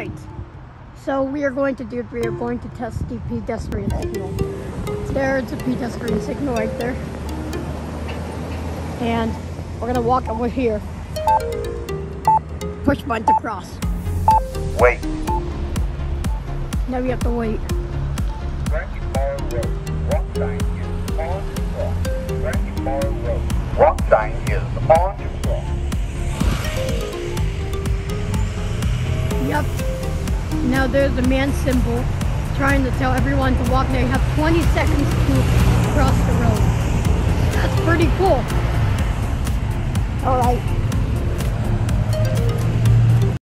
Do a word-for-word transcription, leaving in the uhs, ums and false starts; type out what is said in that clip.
Alright, so we are going to do, we are going to test the pedestrian signal. There's a pedestrian signal right there. And we're gonna walk over here. Push button to cross. Wait. Now we have to wait. Walk sign is on to cross. Walk sign is on to cross. Yep. Now there's a man symbol trying to tell everyone to walk there. You have twenty seconds to cross the road. That's pretty cool. Alright.